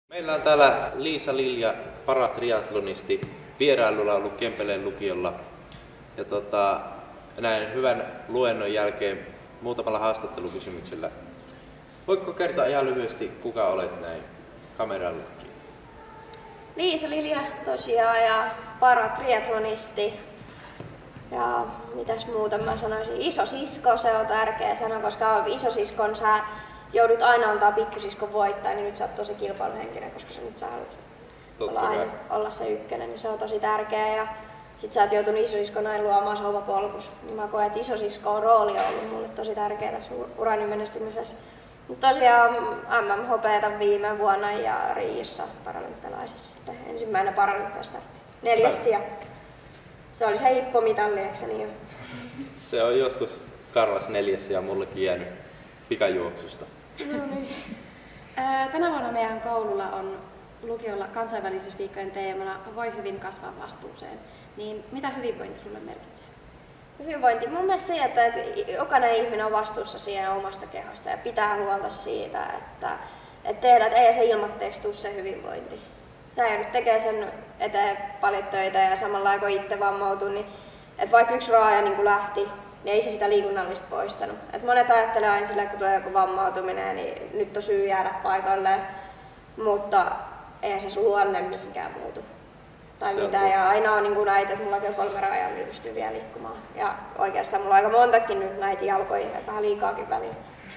Meillä on täällä Liisa Lilja, paratriatlonisti, vierailulla ollut Kempeleen lukiolla. Ja näin hyvän luennon jälkeen muutamalla haastattelukysymyksellä. Voitko kertoa ihan lyhyesti, kuka olet näin kamerallekin? Liisa Lilja tosiaan ja paratriatlonisti. Ja mitäs muuta mä sanoisin? Isosisko, se on tärkeä sana, koska isosiskon sä joudut aina antaa pikkusiskon voittaa, niin nyt sä oot tosi kilpailuhenkinen, koska sä haluat olla se ykkönen, niin se on tosi tärkeä. Ja sit sä oot joutunut isosiskon näin luomaan souvapolkus, niin mä koen, että isosiskon rooli on ollut mulle tosi tärkeä tässä urani menestymisessä. Mutta tosiaan MM-hopeeta viime vuonna ja Riossa paralympialaisissa sitten ensimmäinen paralympiastartti. 4. sija. Se oli se hippomitalli, eikö se niin ole? Se on joskus Karlas 4. ja mullekin jäänyt pikajuoksusta. No niin. Tänä vuonna meidän koululla on lukiolla kansainvälisyysviikkojen teemana Voi hyvin kasvaa vastuuseen. Niin mitä hyvinvointi sulle merkitsee? Hyvinvointi mun mielestä se, että jokainen ihminen on vastuussa siihen omasta kehosta ja pitää huolta siitä, että ei se ilmatteeksi tule se hyvinvointi. Sä joudut tekemään sen eteen paljon töitä ja samalla kun itse vammautuu, niin että vaikka yksi raaja niin lähti, niin ei se sitä liikunnallista poistanut. Et monet ajattelee aina sillä, kun tulee joku vammautuminen, niin nyt on syy jäädä paikalleen, mutta eihän se sun luonne mihinkään muutu. Tai mitään. Ja aina on niin näitä, että mullakin on 3 raajaa, niin pystyy vielä liikkumaan. Ja oikeastaan mulla on aika montakin nyt näitä jalkoja, vähän liikaakin väliin.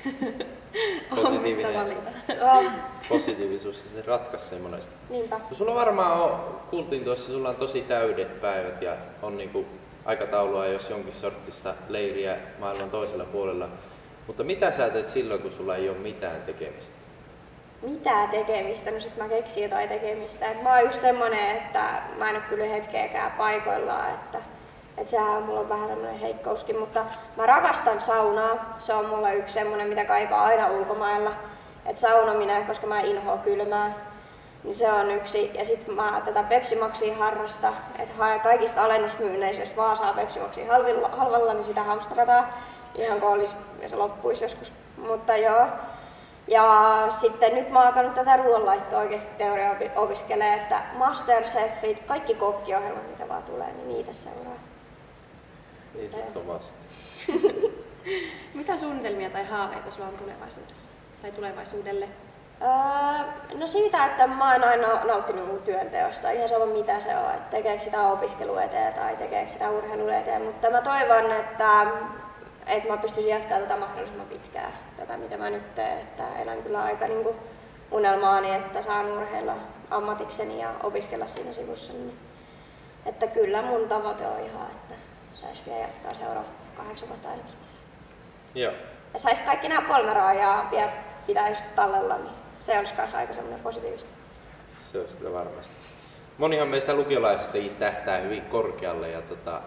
Positiivisuus se ratkaisi sen monesti. Niinpä. No, sulla varmaan kuultiin tuossa, sulla on tosi täydet päivät ja on niinku aikataulua jos jonkin sortista leiriä maailman toisella puolella. Mutta mitä sä teet silloin, kun sulla ei ole mitään tekemistä? Mitään tekemistä? No sit mä keksin jotain tekemistä. Et mä oon just semmonen, että mä en oo kyllä hetkeäkään paikoillaan. Että sehän mulla on vähän tämmönen heikkouskin, mutta mä rakastan saunaa. Se on mulla yksi semmonen, mitä kaipaa aina ulkomailla. Et saunominen, koska mä inhoan kylmää, niin se on yksi. Ja sit mä tätä Pepsi Maxia harrastan, että kaikista alennusmyynneissä, jos vaan saa Pepsi Maxia halvalla, niin sitä hamstrataan. Ihan kun olisi, ja se loppuisi joskus. Mutta joo. Ja sitten nyt mä oon alkanut tätä ruoanlaittoa oikeasti teoria opiskelemaan, että Masterchefit, kaikki kokkiohjelmat mitä vaan tulee, niin niitä seuraa. Ehdottomasti. Mitä suunnitelmia tai haaveita sulla on tulevaisuudessa? Tai tulevaisuudelle? No siitä, että mä oon aina nauttinut mun työnteosta, ihan sama mitä se on, että tekeekö sitä opiskelu eteen tai tekeekö sitä urheilu eteen, mutta mä toivon, että mä pystyisin jatkamaan tätä mahdollisimman pitkään, tätä mitä mä nyt teen, että elän kyllä aika niin unelmaani, että saan urheilla ammatikseni ja opiskella siinä sivussa, niin, että kyllä mun tavoite on ihan, että sais vielä jatkaa seuraavat 8 vuotta ainakin. Joo. Ja sais kaikki nämä 3 raajaa vielä pitää just tallella, niin se olisi myös aika semmoinen positiivista. Se olisi kyllä varmasti. Monihan meistä lukiolaisista tähtää hyvin korkealle ja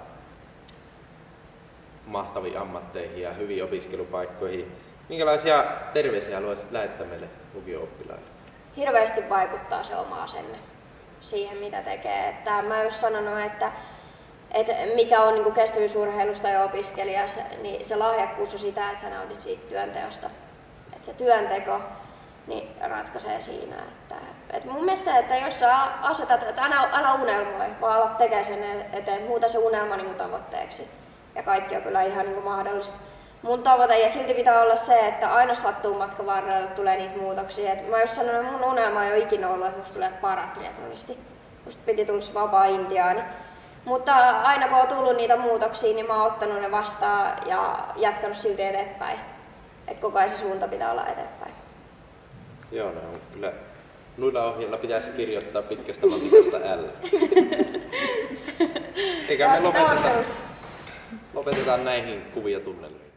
mahtaviin ammatteihin ja hyviin opiskelupaikkoihin. Minkälaisia terveisiä haluaisit lähettää meille lukio-oppilaille? Hirveästi vaikuttaa se oma asenne siihen, mitä tekee. Että mä oon just sanonut, että mikä on niin kestävyysurheilusta ja opiskelijassa, niin se lahjakkuus on sitä, että sä nautit siitä työnteosta. Että se työnteko niin ratkaisee siinä. Että mun mielestä se, että jos sä asetat, että älä unelmoi, vaan alat tekemään sen eteen, muuta se unelma niin tavoitteeksi. Ja kaikki on kyllä ihan niin mahdollista. Mun tavoite ja silti pitää olla se, että aina sattuu matkan varrella, tulee niitä muutoksia. Et mä jos sanon, että mun unelma ei ole ikinä ollut, että musta tulee paratriatlonisti. Musta piti tulla vapaa intiaani. Mutta aina kun on tullut niitä muutoksia, niin mä oon ottanut ne vastaan ja jatkanut silti eteenpäin. Et koko ajan se suunta pitää olla eteenpäin. Joo, ne on kyllä. Noilla ohjeilla pitäisi kirjoittaa pitkästä matikasta L. Eikä me lopetetaan näihin kuvia tunnelmiin.